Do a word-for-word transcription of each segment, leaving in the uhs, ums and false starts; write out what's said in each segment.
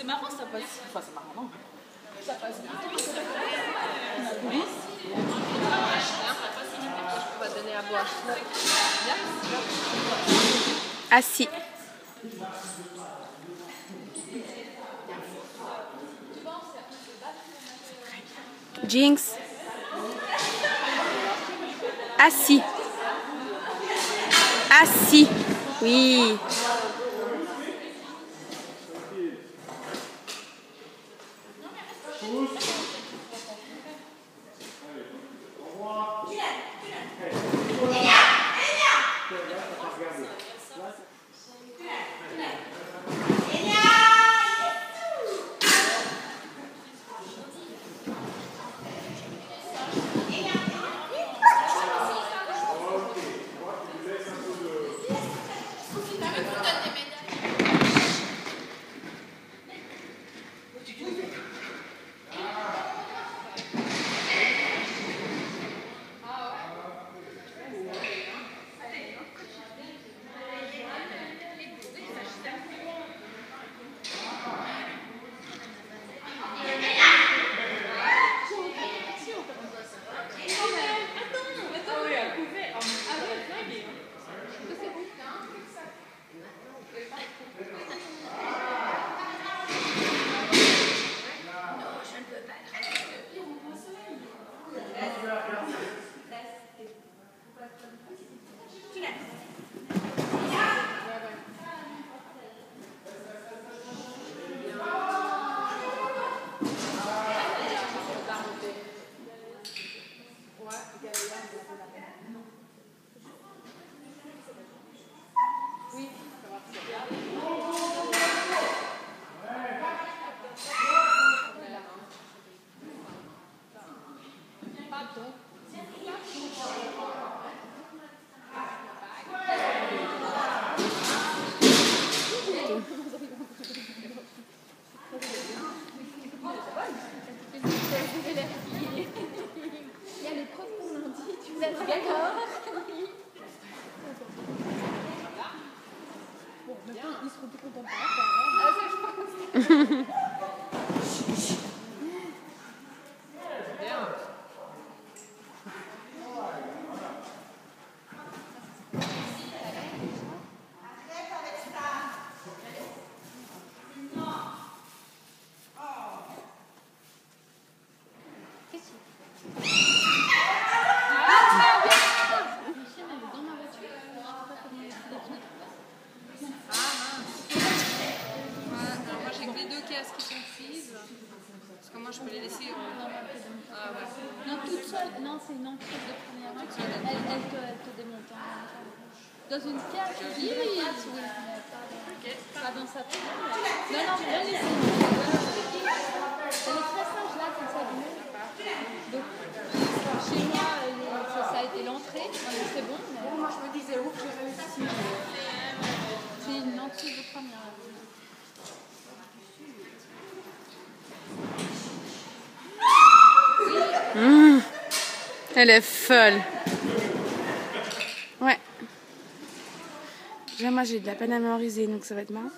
marrant, ça passe. Enfin, c'est marrant, non? Ça passe bien. Oui. On va donner à boire. Assis. Jinx. Assis. Assis. Oui. Ils seront tout contents de ça. Parce que moi je peux les laisser. Euh... Ah, ouais. Non, toute seule. Non, c'est une entrée de première main. Elle, elle, te, elle te démonte. Dans une cage. Oui, oui, oui. Pas, okay. Pas dans sa tête. Non, non, mais laissez. Elle est très sage là, comme ça. Donc, chez moi, ça, ça a été l'entrée. C'est bon. Mais... Moi je me disais, ouf, j'ai réussi. C'est une entrée de première main. Mmh. Elle est folle. Ouais. Déjà, moi, j'ai de la peine à mémoriser, donc ça va être marrant.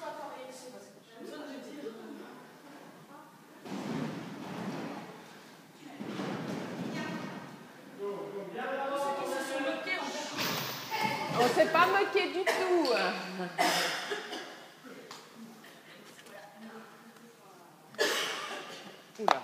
On s'est pas moqué du tout. Oula.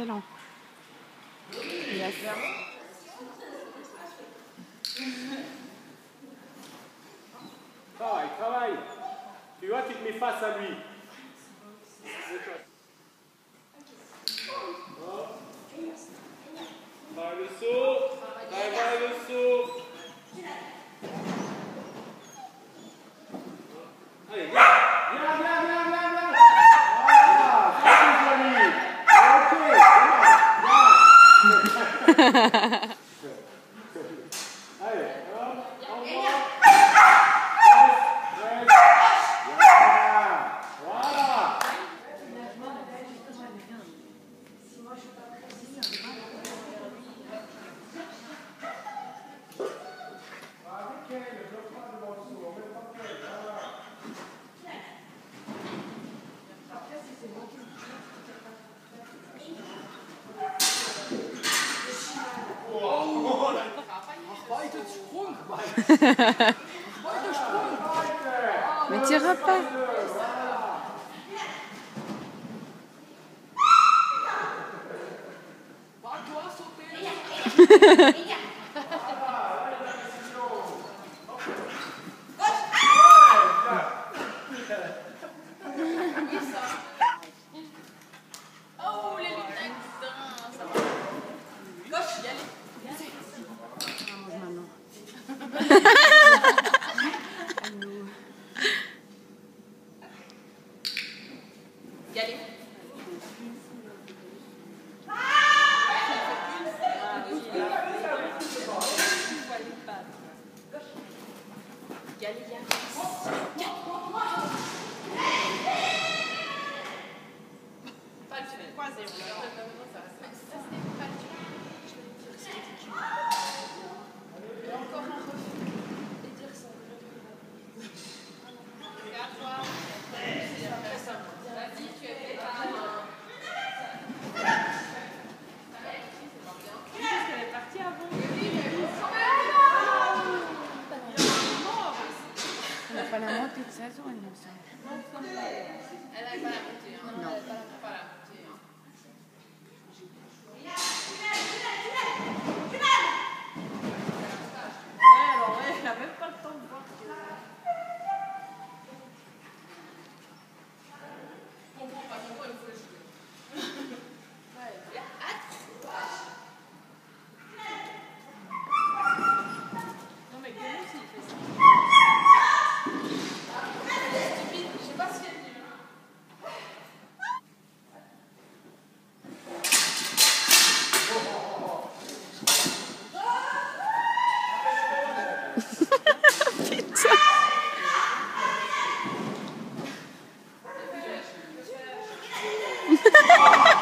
Excellent. Yes. Travaille, travaille. Tu vois, tu te mets face à lui. Travaille le saut. Travaille le saut. Allez, viens. Viens, viens, viens, viens, viens. Voilà, ça c'est joli. Ok, viens. Allez, hop, on voit. Voilà. Mais tu repars. Oh, les lunettes, ça va. Gauche, y aller. Y aller. Y aller, y aller. Pas le tunnel. Croisé, on va. Ça, c'était pas le tunnel. Et encore un refus. Et dire ça. Regarde-toi. C'est après ça. Vas-y, tu es fait par un. Qu'est-ce qu'elle est partie avant? Oui, mais bon. Elle n'a pas la montée de saison, elle me semble. Elle n'a pas la montée. Hein. Non, elle n'a pas la montée. Hein. Ouais, alors ouais, elle n'a même pas le temps de voir. Je comprends pas pourquoi il faut le jouer. Ouais, hâte. Non, mais Guillaume aussi, il fait ça. Je sais pas si elle dit. Putain.